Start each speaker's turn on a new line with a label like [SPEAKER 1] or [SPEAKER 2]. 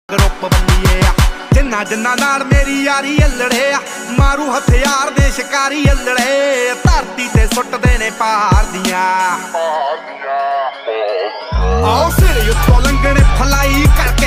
[SPEAKER 1] group बल्लीए जिन्ना जिन्ना नाल मेरी यारी अल्लड़े मारू हथियार दे शिकारी अल्लड़े धरती ते सुटदे ने पहाड़ दियां आओ सिर उत्तों लंघने फलाई कर